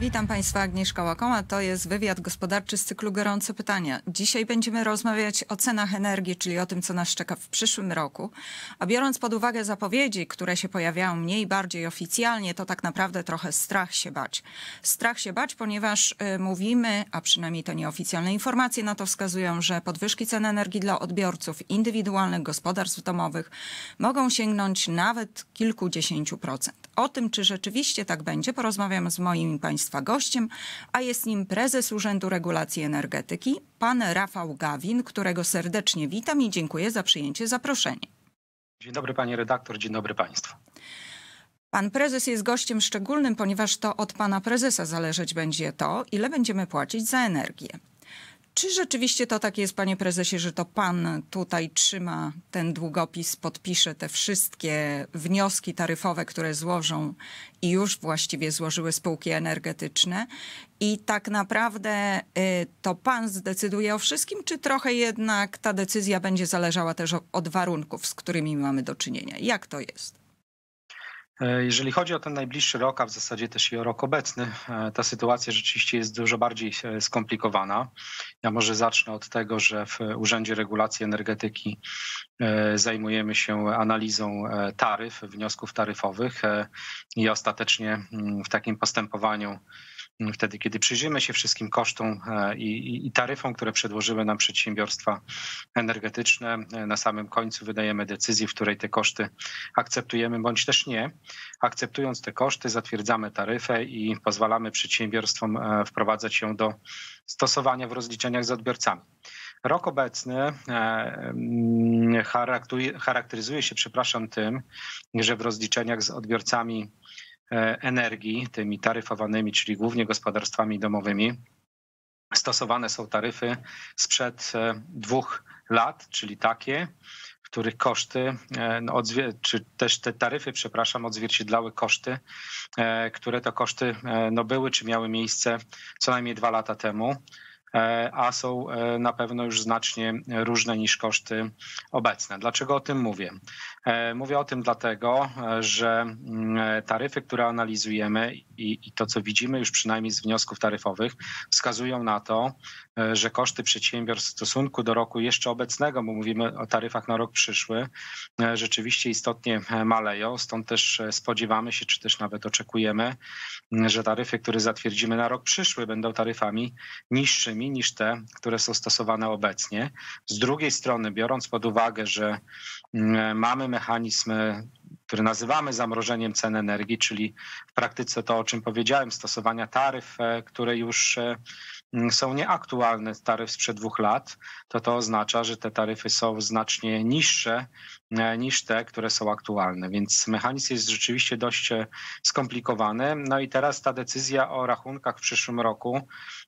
Witam Państwa, Agnieszka Łakoma. To jest wywiad gospodarczy z cyklu Gorące Pytania. Dzisiaj będziemy rozmawiać o cenach energii, czyli o tym, co nas czeka w przyszłym roku. A biorąc pod uwagę zapowiedzi, które się pojawiają mniej, bardziej oficjalnie, to tak naprawdę trochę strach się bać. Strach się bać, ponieważ mówimy, a przynajmniej te nieoficjalne informacje na to wskazują, że podwyżki cen energii dla odbiorców indywidualnych, gospodarstw domowych mogą sięgnąć nawet kilkudziesięciu procent. O tym, czy rzeczywiście tak będzie, porozmawiam z moim Państwa gościem, a jest nim prezes Urzędu Regulacji Energetyki, pan Rafał Gawin, którego serdecznie witam i dziękuję za przyjęcie zaproszenia. Dzień dobry pani redaktor, dzień dobry państwu. Pan prezes jest gościem szczególnym, ponieważ to od pana prezesa zależeć będzie to, ile będziemy płacić za energię. Czy rzeczywiście to tak jest, panie prezesie, że to pan tutaj trzyma ten długopis, podpisze te wszystkie wnioski taryfowe, które złożą i już właściwie złożyły spółki energetyczne i tak naprawdę to pan zdecyduje o wszystkim, czy trochę jednak ta decyzja będzie zależała też od warunków, z którymi mamy do czynienia? Jak to jest? Jeżeli chodzi o ten najbliższy rok, a w zasadzie też i o rok obecny, ta sytuacja rzeczywiście jest dużo bardziej skomplikowana. Ja może zacznę od tego, że w Urzędzie Regulacji Energetyki zajmujemy się analizą taryf, wniosków taryfowych i ostatecznie w takim postępowaniu, wtedy kiedy przyjrzymy się wszystkim kosztom i taryfom, które przedłożyły nam przedsiębiorstwa energetyczne, na samym końcu wydajemy decyzję, w której te koszty akceptujemy bądź też nie. Akceptując te koszty, zatwierdzamy taryfę i pozwalamy przedsiębiorstwom wprowadzać ją do stosowania w rozliczeniach z odbiorcami. Rok obecny charakteryzuje się, tym, że w rozliczeniach z odbiorcami energii, tymi taryfowanymi, czyli głównie gospodarstwami domowymi, stosowane są taryfy sprzed 2 lat, czyli takie, w których koszty, czy też te taryfy, odzwierciedlały koszty, które to koszty były czy miały miejsce co najmniej 2 lata temu, a są na pewno już znacznie różne niż koszty obecne. Dlaczego o tym mówię? Mówię o tym dlatego, że taryfy, które analizujemy i to, co widzimy już przynajmniej z wniosków taryfowych, wskazują na to, że koszty przedsiębiorstw w stosunku do roku jeszcze obecnego, bo mówimy o taryfach na rok przyszły, rzeczywiście istotnie maleją. Stąd też spodziewamy się, czy też nawet oczekujemy, że taryfy, które zatwierdzimy na rok przyszły, będą taryfami niższymi niż te, które są stosowane obecnie. Z drugiej strony, biorąc pod uwagę, że mamy mechanizm, który nazywamy zamrożeniem cen energii, czyli w praktyce to, o czym powiedziałem, stosowania taryf, które już są nieaktualne, taryf sprzed 2 lat, to oznacza, że te taryfy są znacznie niższe niż te, które są aktualne. Więc mechanizm jest rzeczywiście dość skomplikowany. No i teraz ta decyzja o rachunkach w przyszłym roku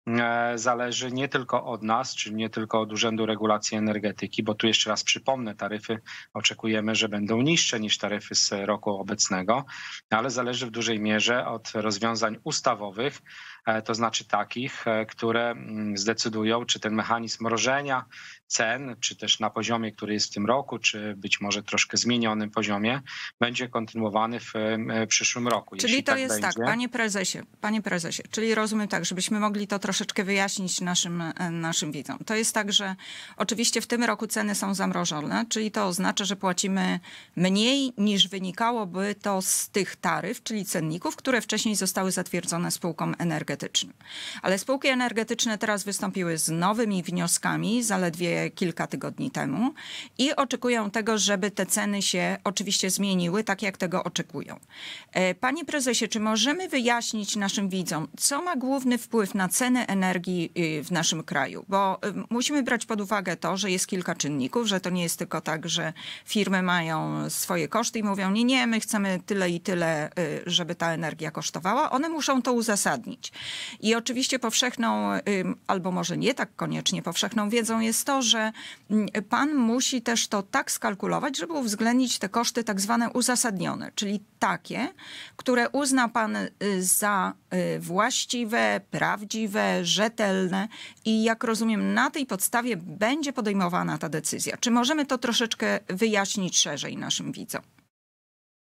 zależy nie tylko od nas, czyli nie tylko od Urzędu Regulacji Energetyki, bo tu jeszcze raz przypomnę, taryfy oczekujemy, że będą niższe niż taryfy z roku obecnego, ale zależy w dużej mierze od rozwiązań ustawowych, to znaczy takich, które zdecydują, czy ten mechanizm mrożenia cen, czy też na poziomie, który jest w tym roku, czy być może troszkę zmienionym poziomie, będzie kontynuowany w przyszłym roku. Czyli jeśli to tak jest będzie, tak, panie prezesie, czyli rozumiem tak, żebyśmy mogli to troszeczkę wyjaśnić naszym widzom. To jest tak, że oczywiście w tym roku ceny są zamrożone, czyli to oznacza, że płacimy mniej niż wynikałoby to z tych taryf, czyli cenników, które wcześniej zostały zatwierdzone spółkom energetycznym. Ale spółki energetyczne teraz wystąpiły z nowymi wnioskami zaledwie kilka tygodni temu i oczekują tego, żeby te ceny się oczywiście zmieniły, tak jak tego oczekują. Panie prezesie, czy możemy wyjaśnić naszym widzom, co ma główny wpływ na ceny energii w naszym kraju? Bo musimy brać pod uwagę to, że jest kilka czynników, że to nie jest tylko tak, że firmy mają swoje koszty i mówią, nie, my chcemy tyle i tyle, żeby ta energia kosztowała. One muszą to uzasadnić. I oczywiście powszechną, albo może nie tak koniecznie powszechną wiedzą jest to, że pan musi też to tak skalkulować, żeby uwzględnić te koszty tak zwane uzasadnione, czyli takie, które uzna pan za właściwe, prawdziwe, rzetelne i jak rozumiem, na tej podstawie będzie podejmowana ta decyzja. Czy możemy to troszeczkę wyjaśnić szerzej naszym widzom?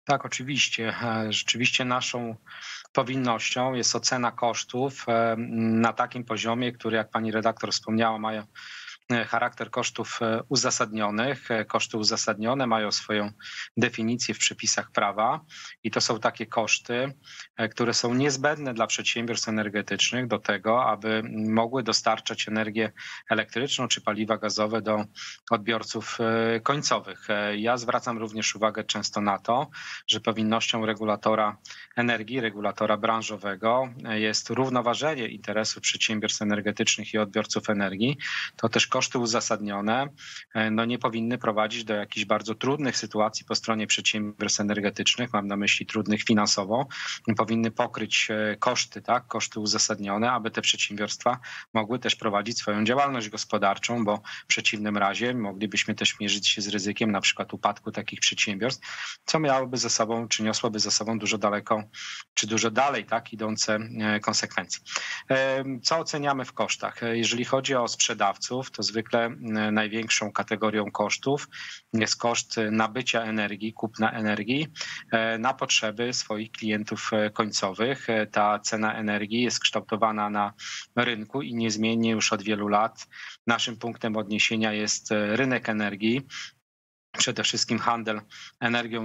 Tak, oczywiście. Rzeczywiście naszą powinnością jest ocena kosztów na takim poziomie, który, jak pani redaktor wspomniała, mają charakter kosztów uzasadnionych. Koszty uzasadnione mają swoją definicję w przepisach prawa i to są takie koszty, które są niezbędne dla przedsiębiorstw energetycznych do tego, aby mogły dostarczać energię elektryczną czy paliwa gazowe do odbiorców końcowych. Ja zwracam również uwagę często na to, że powinnością regulatora energii, regulatora branżowego jest równoważenie interesów przedsiębiorstw energetycznych i odbiorców energii. To też koszty uzasadnione nie powinny prowadzić do jakichś bardzo trudnych sytuacji po stronie przedsiębiorstw energetycznych, mam na myśli trudnych finansowo, powinny pokryć koszty, tak, koszty uzasadnione, aby te przedsiębiorstwa mogły też prowadzić swoją działalność gospodarczą, bo w przeciwnym razie moglibyśmy też mierzyć się z ryzykiem na przykład upadku takich przedsiębiorstw, co miałoby ze sobą, czy niosłoby ze sobą dużo daleko, czy dużo dalej, tak, idące konsekwencje. Co oceniamy w kosztach? Jeżeli chodzi o sprzedawców, to zwykle największą kategorią kosztów jest koszt nabycia energii, kupna energii na potrzeby swoich klientów końcowych. Ta cena energii jest kształtowana na rynku i niezmiennie już od wielu lat naszym punktem odniesienia jest rynek energii. Przede wszystkim handel energią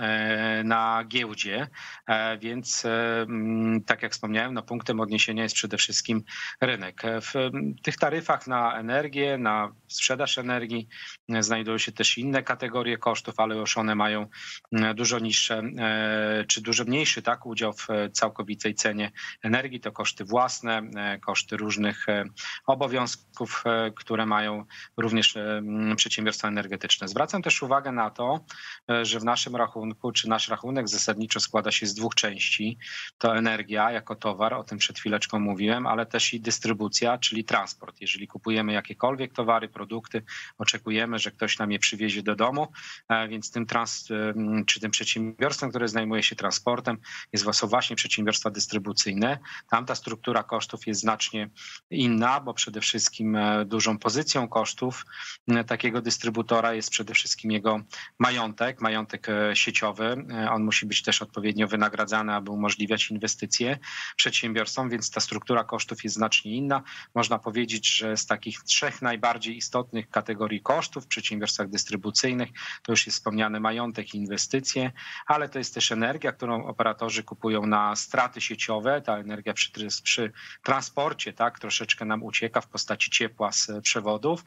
na giełdzie, więc tak jak wspomniałem, punktem odniesienia jest przede wszystkim rynek. W tych taryfach na energię, na sprzedaż energii znajdują się też inne kategorie kosztów, ale już one mają dużo niższe czy dużo mniejszy udział w całkowitej cenie energii. To koszty własne, koszty różnych obowiązków, które mają również przedsiębiorstwa energetyczne. Zwracam też uwagę na to, że w naszym rachunku, czy nasz rachunek zasadniczo składa się z dwóch części. To energia jako towar, o tym przed chwileczką mówiłem, ale też i dystrybucja, czyli transport. Jeżeli kupujemy jakiekolwiek towary, produkty, oczekujemy, że ktoś nam je przywiezie do domu, więc tym przedsiębiorstwem, które zajmuje się transportem, są właśnie przedsiębiorstwa dystrybucyjne. Tam ta struktura kosztów jest znacznie inna, bo przede wszystkim dużą pozycją kosztów takiego dystrybutora jest przede wszystkim jego majątek sieciowy. On musi być też odpowiednio wynagradzany, aby umożliwiać inwestycje przedsiębiorstwom, więc ta struktura kosztów jest znacznie inna. Można powiedzieć, że z takich trzech najbardziej istotnych kategorii kosztów w przedsiębiorstwach dystrybucyjnych to już jest wspomniany majątek i inwestycje, ale to jest też energia, którą operatorzy kupują na straty sieciowe. Ta energia przy transporcie troszeczkę nam ucieka w postaci ciepła z przewodów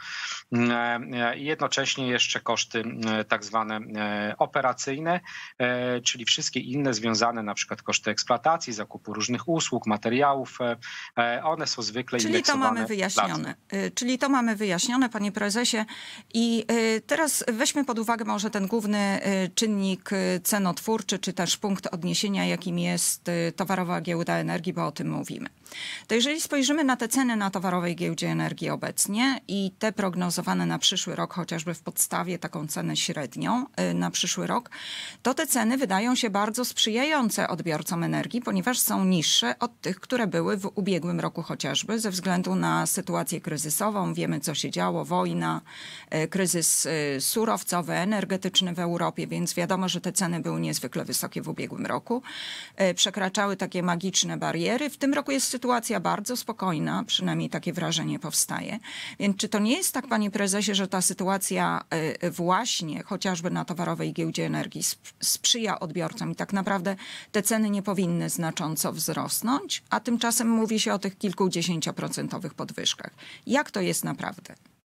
i jednocześnie jeszcze koszty tak zwane operacyjne, czyli wszystkie inne związane, na przykład koszty eksploatacji, zakupu różnych usług, materiałów, one są zwykle indeksowane. Czyli to mamy wyjaśnione, panie prezesie. I teraz weźmy pod uwagę może ten główny czynnik cenotwórczy, czy też punkt odniesienia, jakim jest towarowa giełda energii, bo o tym mówimy. To jeżeli spojrzymy na te ceny na towarowej giełdzie energii obecnie i te prognozowane na przyszły rok, chociażby w podstawie taką cenę średnią na przyszły rok, to te ceny wydają się bardzo sprzyjające odbiorcom energii, ponieważ są niższe od tych, które były w ubiegłym roku chociażby ze względu na sytuację kryzysową. Wiemy, co się działo, wojna, kryzys surowcowy, energetyczny w Europie, więc wiadomo, że te ceny były niezwykle wysokie w ubiegłym roku. Przekraczały takie magiczne bariery. W tym roku jest sytuacja bardzo spokojna, przynajmniej takie wrażenie powstaje. Więc czy to nie jest tak, panie prezesie, że ta sytuacja właśnie chociażby na towarowej giełdzie energii sprzyja odbiorcom i tak naprawdę te ceny nie powinny znacząco wzrosnąć, a tymczasem mówi się o tych kilkudziesięcioprocentowych podwyżkach. Jak to jest naprawdę?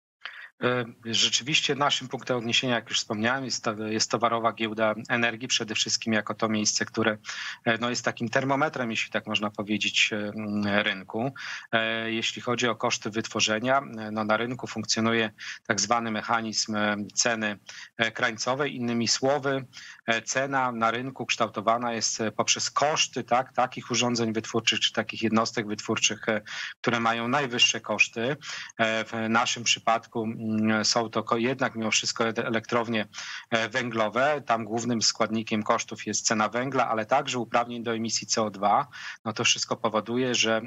Rzeczywiście naszym punktem odniesienia, jak już wspomniałem, jest towarowa giełda energii, przede wszystkim jako to miejsce, które jest takim termometrem, jeśli tak można powiedzieć, rynku. Jeśli chodzi o koszty wytworzenia, na rynku funkcjonuje tak zwany mechanizm ceny krańcowej. Innymi słowy, cena na rynku kształtowana jest poprzez koszty takich urządzeń wytwórczych czy takich jednostek wytwórczych, które mają najwyższe koszty. W naszym przypadku są to jednak mimo wszystko elektrownie węglowe. Tam głównym składnikiem kosztów jest cena węgla, ale także uprawnień do emisji CO2. To wszystko powoduje, że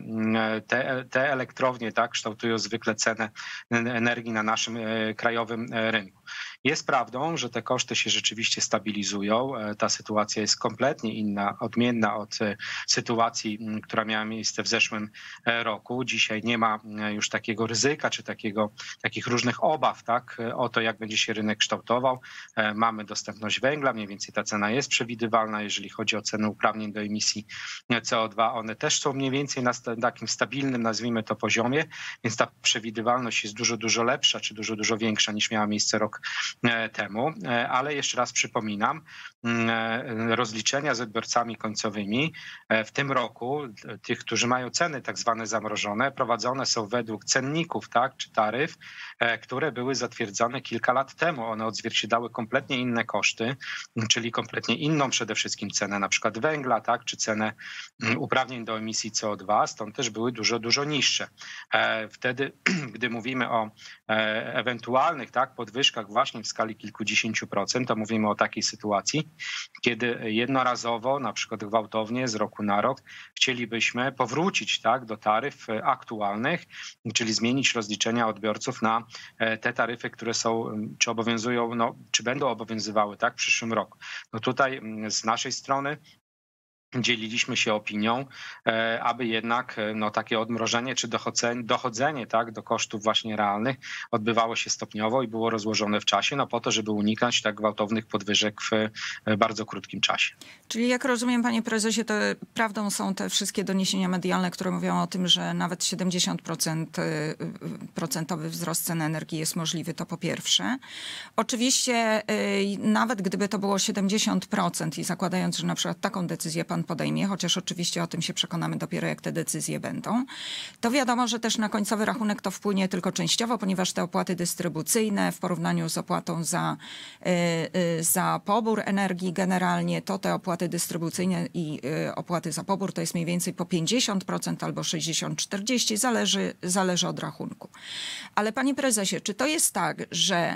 te elektrownie kształtują zwykle cenę energii na naszym krajowym rynku. Jest prawdą, że te koszty się rzeczywiście stabilizują. Ta sytuacja jest kompletnie inna, odmienna od sytuacji, która miała miejsce w zeszłym roku. Dzisiaj nie ma już takiego ryzyka, czy takich różnych obaw, tak, o to, jak będzie się rynek kształtował. Mamy dostępność węgla, mniej więcej ta cena jest przewidywalna. Jeżeli chodzi o cenę uprawnień do emisji CO2, one też są mniej więcej na takim stabilnym, nazwijmy to, poziomie, więc ta przewidywalność jest dużo lepsza, czy dużo większa niż miała miejsce rok temu. Ale jeszcze raz przypominam, rozliczenia z odbiorcami końcowymi w tym roku, tych, którzy mają ceny tak zwane zamrożone, prowadzone są według cenników, tak, czy taryf, które były zatwierdzone kilka lat temu. One odzwierciedlały kompletnie inne koszty, czyli kompletnie inną przede wszystkim cenę na przykład węgla, tak, czy cenę uprawnień do emisji CO2, stąd też były dużo niższe. Wtedy, gdy mówimy o ewentualnych, tak, podwyżkach właśnie w skali kilkudziesięciu procent, to mówimy o takiej sytuacji, kiedy jednorazowo, na przykład gwałtownie z roku na rok chcielibyśmy powrócić, tak, do taryf aktualnych, czyli zmienić rozliczenia odbiorców na te taryfy, które są, czy obowiązują, no, czy będą obowiązywały, tak, w przyszłym roku. No tutaj z naszej strony dzieliliśmy się opinią, aby jednak takie odmrożenie czy dochodzenie, tak, do kosztów właśnie realnych odbywało się stopniowo i było rozłożone w czasie, po to, żeby uniknąć tak gwałtownych podwyżek w bardzo krótkim czasie. Czyli jak rozumiem, panie prezesie, to prawdą są te wszystkie doniesienia medialne, które mówią o tym, że nawet 70% wzrost cen energii jest możliwy, to po pierwsze. Oczywiście nawet gdyby to było 70% i zakładając, że na przykład taką decyzję pan podejmie, chociaż oczywiście o tym się przekonamy dopiero jak te decyzje będą, to wiadomo, że też na końcowy rachunek to wpłynie tylko częściowo, ponieważ te opłaty dystrybucyjne w porównaniu z opłatą za pobór energii generalnie, to te opłaty dystrybucyjne i opłaty za pobór to jest mniej więcej po 50% albo 60-40, zależy od rachunku. Ale panie prezesie, czy to jest tak, że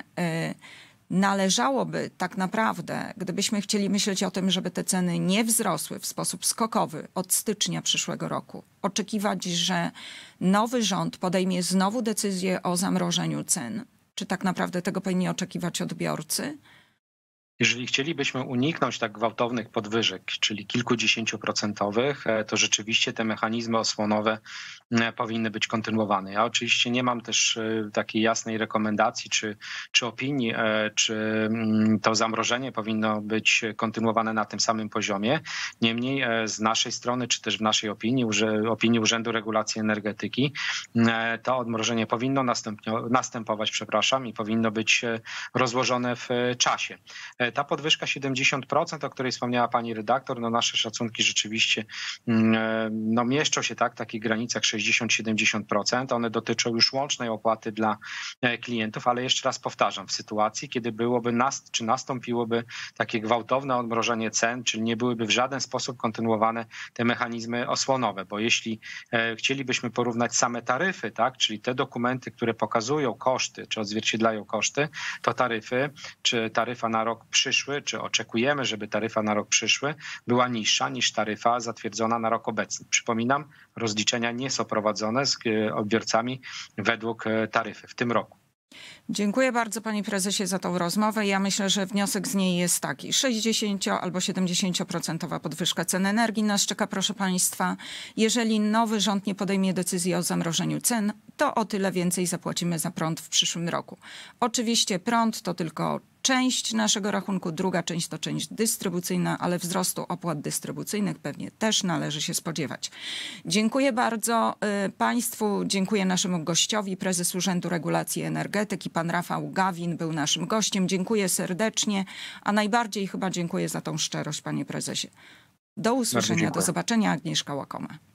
należałoby tak naprawdę, gdybyśmy chcieli myśleć o tym, żeby te ceny nie wzrosły w sposób skokowy od stycznia przyszłego roku, oczekiwać, że nowy rząd podejmie znowu decyzję o zamrożeniu cen? Czy tak naprawdę tego powinni oczekiwać odbiorcy? Jeżeli chcielibyśmy uniknąć tak gwałtownych podwyżek, czyli kilkudziesięcioprocentowych, to rzeczywiście te mechanizmy osłonowe powinny być kontynuowane. Ja oczywiście nie mam też takiej jasnej rekomendacji czy opinii, czy to zamrożenie powinno być kontynuowane na tym samym poziomie. Niemniej z naszej strony, czy też w naszej opinii Urzędu Regulacji Energetyki, to odmrożenie powinno następować, i powinno być rozłożone w czasie. Ta podwyżka 70%, o której wspomniała pani redaktor, nasze szacunki rzeczywiście mieszczą się tak w takich granicach 60-70%. One dotyczą już łącznej opłaty dla klientów, ale jeszcze raz powtarzam, w sytuacji, kiedy nastąpiłoby takie gwałtowne odmrożenie cen, czyli nie byłyby w żaden sposób kontynuowane te mechanizmy osłonowe, bo jeśli chcielibyśmy porównać same taryfy, tak, czyli te dokumenty, które pokazują koszty, czy odzwierciedlają koszty, to taryfy, czy taryfa na rok przyszły, czy oczekujemy, żeby taryfa na rok przyszły była niższa niż taryfa zatwierdzona na rok obecny. Przypominam, rozliczenia nie są prowadzone z odbiorcami według taryfy w tym roku. Dziękuję bardzo panie prezesie za tą rozmowę. Ja myślę, że wniosek z niej jest taki. 60 albo 70% podwyżka cen energii nas czeka, proszę państwa. Jeżeli nowy rząd nie podejmie decyzji o zamrożeniu cen, to o tyle więcej zapłacimy za prąd w przyszłym roku. Oczywiście prąd to tylko część naszego rachunku, druga część to część dystrybucyjna, ale wzrostu opłat dystrybucyjnych pewnie też należy się spodziewać. Dziękuję bardzo państwu, dziękuję naszemu gościowi, prezes Urzędu Regulacji Energetyki, pan Rafał Gawin był naszym gościem. Dziękuję serdecznie, a najbardziej chyba dziękuję za tą szczerość, panie prezesie. Do usłyszenia, do zobaczenia. Agnieszka Łakoma.